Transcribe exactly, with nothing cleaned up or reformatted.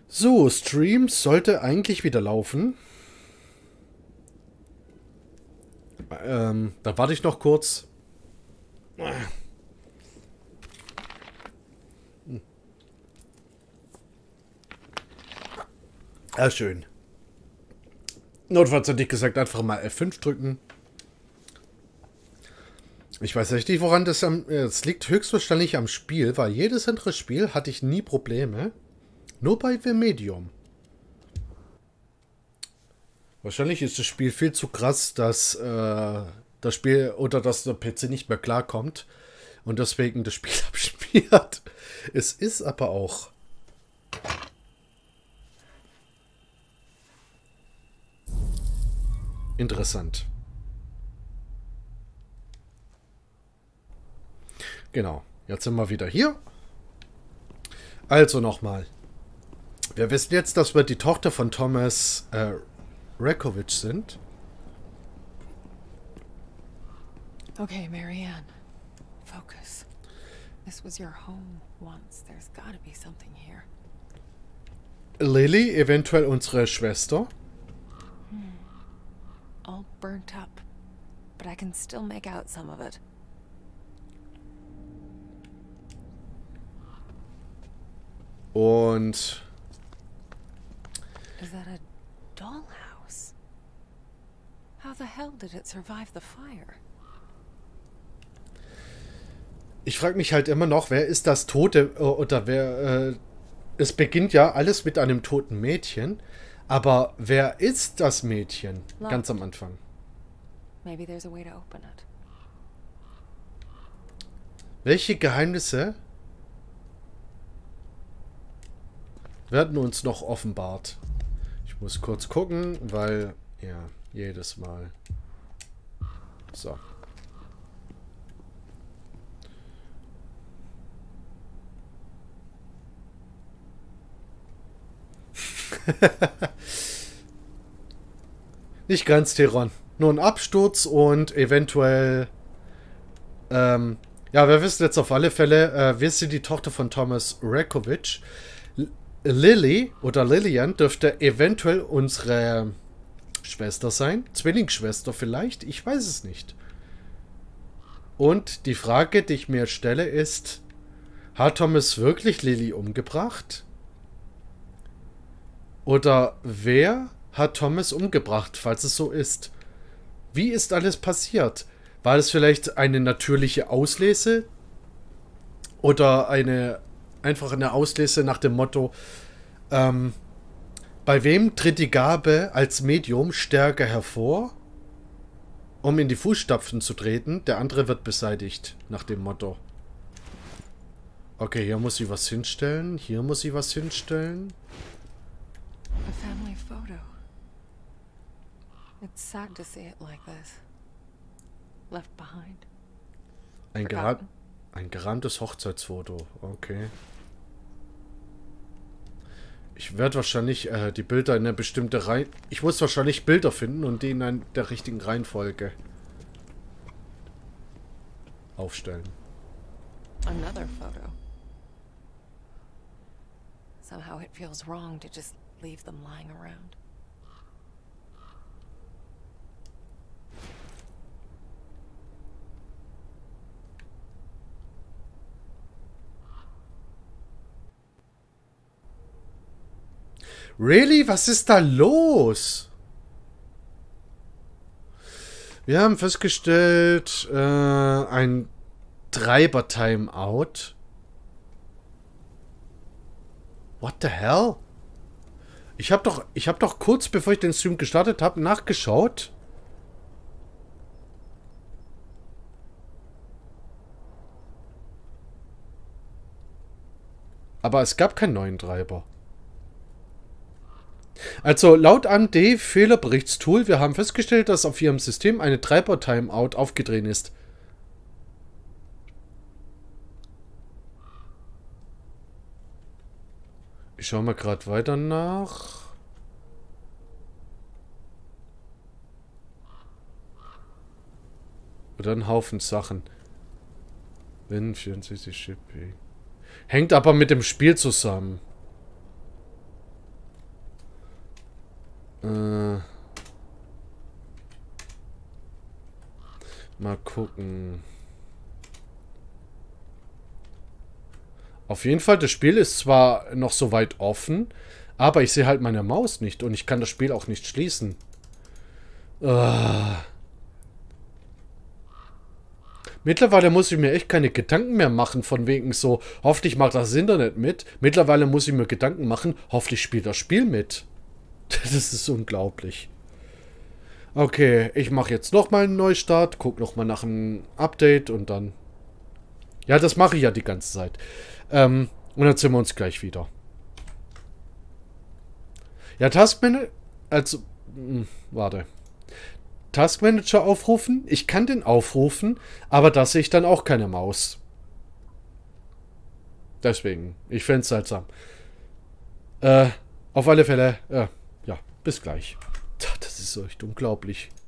So, Stream sollte eigentlich wieder laufen. Ähm, da warte ich noch kurz. Ah, schön. Notfalls hätte ich gesagt, einfach mal F fünf drücken. Ich weiß echt nicht, woran das am... Es liegt höchstwahrscheinlich am Spiel, weil jedes andere Spiel hatte ich nie Probleme. Nur bei The Medium. Wahrscheinlich ist das Spiel viel zu krass, dass äh, das Spiel oder dass der P C nicht mehr klarkommt und deswegen das Spiel abspielt. Es ist aber auch interessant. Genau, jetzt sind wir wieder hier. Also nochmal. Wir wissen jetzt, dass wir die Tochter von Thomas äh, Rekovich sind. Okay, Marianne. Focus. This was your home once. There's gotta be something here. Lily, eventuell unsere Schwester. Hmm. All burnt up. But I can still make out some of it. Und... Is that a dollhouse? How the hell did it survive the fire? Ich frage mich halt immer noch, wer ist das Tote oder wer... Äh, es beginnt ja alles mit einem toten Mädchen. Aber wer ist das Mädchen? Locked. Ganz am Anfang. Maybe there's a way to open it. Welche Geheimnisse werden uns noch offenbart? Ich muss kurz gucken, weil... Ja, jedes Mal. So. Nicht ganz Teron. Nur ein Absturz und eventuell... Ähm, ja, wir wissen jetzt auf alle Fälle, äh, wir sind die Tochter von Thomas Rekovich. L Lily oder Lillian dürfte eventuell unsere Schwester sein. Zwillingsschwester vielleicht. Ich weiß es nicht. Und die Frage, die ich mir stelle, ist, hat Thomas wirklich Lily umgebracht? Oder wer hat Thomas umgebracht, falls es so ist? Wie ist alles passiert? War es vielleicht eine natürliche Auslese? Oder eine einfach eine Auslese nach dem Motto, ähm, bei wem tritt die Gabe als Medium stärker hervor, um in die Fußstapfen zu treten? Der andere wird beseitigt, nach dem Motto. Okay, hier muss ich was hinstellen. Hier muss ich was hinstellen. A family photo. It's sad to see it like this. Left behind. Ein, gera ein gerahmtes Hochzeitsfoto. Okay. Ich werde wahrscheinlich äh, die Bilder in eine bestimmte Reihe... Ich muss wahrscheinlich Bilder finden und die in ein, der richtigen Reihenfolge aufstellen. Another photo. Somehow it feels wrong to just leave them lying around. Really? Was ist da los? Wir haben festgestellt, äh, ein Treiber-Timeout. What the hell? Ich habe doch, ich habe doch kurz bevor ich den Stream gestartet habe, nachgeschaut. Aber es gab keinen neuen Treiber. Also laut A M D Fehlerberichtstool, wir haben festgestellt, dass auf ihrem System eine Treiber-Timeout aufgedreht ist. Ich schaue mal gerade weiter nach. Oder ein Haufen Sachen. Win vierundsechzig Shipping. Hängt aber mit dem Spiel zusammen. Äh, mal gucken. Auf jeden Fall, das Spiel ist zwar noch so weit offen, aber ich sehe halt meine Maus nicht und ich kann das Spiel auch nicht schließen. Uh. Mittlerweile muss ich mir echt keine Gedanken mehr machen, von wegen so, hoffentlich macht das Internet mit. Mittlerweile muss ich mir Gedanken machen, hoffentlich spielt das Spiel mit. Das ist unglaublich. Okay, ich mache jetzt nochmal einen Neustart, guck nochmal nach einem Update und dann... Ja, das mache ich ja die ganze Zeit. Ähm, und dann sehen wir uns gleich wieder. Ja, Taskmanager... Also... Mh, warte. Taskmanager aufrufen. Ich kann den aufrufen, aber da sehe ich dann auch keine Maus. Deswegen. Ich fände es seltsam. Äh, auf alle Fälle, äh, ja, bis gleich. Das ist echt unglaublich.